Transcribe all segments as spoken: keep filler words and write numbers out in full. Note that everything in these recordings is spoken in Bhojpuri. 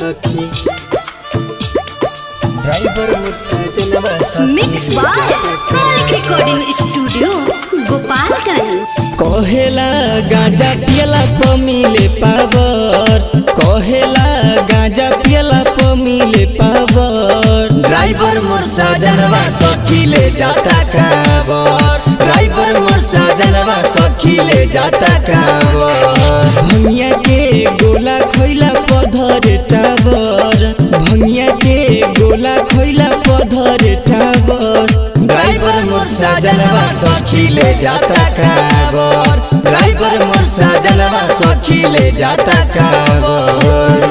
सखी ड्राइवर मोर सजनवा मिक्स बाय मालिक रिकॉर्डिंग स्टूडियो गोपालगंज। कहेला गांजा पियला प मिले पावर, कहेला गांजा पियला प मिले पावर। ड्राइवर मोर सजनवा सखी ले जाता कावर, ड्राइवर मोर सजनवा सखी ले जाता कावर। भंगिया के गोला खोइला पधरे टावर, भंगिया के गोला खोइला पधरे टावर। ड्राइवर मोर सजनवा सखी ले जाता कावर, ड्राइवर मोर सजनवा सखी ले जाता कावर।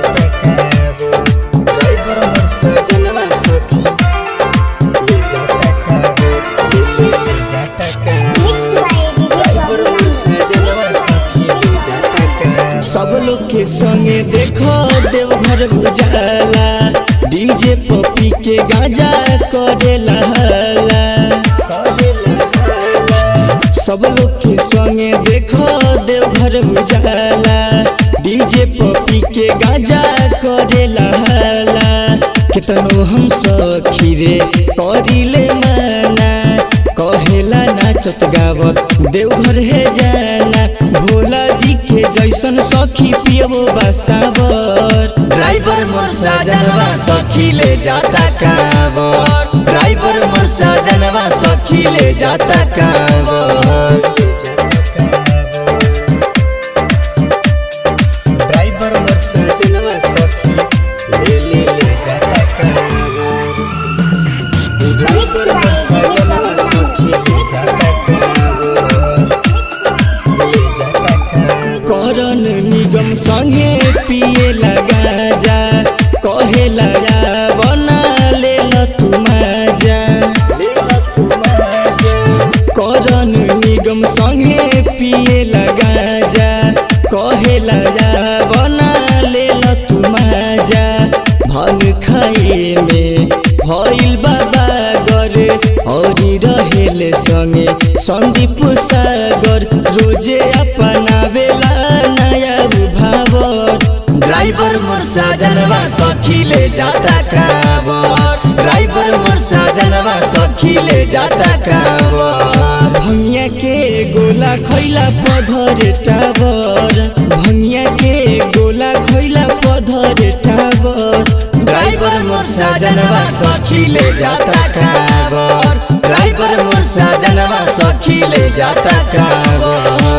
ड्राइवर मोर सजनवा सखी ले जाता कावर, ले जाता कावर। ड्राइवर मोर सजनवा सखी ले जाता कावर। सब लोग के संगे देखो देवघर उजाला, डीजे पपी के गांजा करेला हल्ला, सब लोग के संगे देखो देवघर उजाला, डीजे पपी के गांजा करेला हल्ला। कितनो हम सखी रे करिले माना, कहेला नाचत गावत देवघर है जाना। भोला जी के जैसन सखी पियबो बसावर, ड्राइवर मोर सजनवा सखी ले जाता कावर, ड्राइवर मोर सजनवा सखी ले जाता कावर। ड्राइवर मोर सजनवा सखी ले ले ले जाता कावर, ड्राइवर मोर सजनवा सखी ले जाता कावर, ले जाता कावर। करन निगम संगे पिए लगा जा, कहे लगा बना ले ल तू मजा, ले ल तू मजा। करन निगम संगे पिए लगा जा, कहे लगा बना ले ल तू मजा। भांग खाए में भइल बाबा गर, औरी रहेले संगे संदीप सागर। रोजे अपनावेला नया भावर, ड्राइवर मोर सजनवा सखी ले जाता कावर, ड्राइवर मोर सजनवा सखी ले जाता कावर। भंगिया के गोला खोइला पधरे टावर, भंगिया के गोला खोइला पधरे टावर। ड्राइवर मोर सजनवा सखी ले जाता कावर, ड्राइवर मोर सजनवा सखी ले जाता कावर।